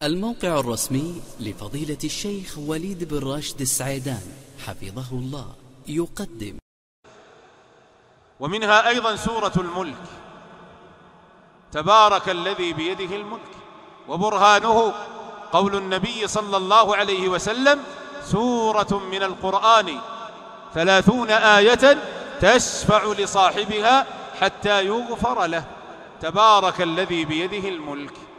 الموقع الرسمي لفضيلة الشيخ وليد بن راشد السعيدان حفظه الله يقدم. ومنها أيضا سورة الملك، تبارك الذي بيده الملك، وبرهانه قول النبي صلى الله عليه وسلم: سورة من القرآن 30 آية تشفع لصاحبها حتى يغفر له. تبارك الذي بيده الملك.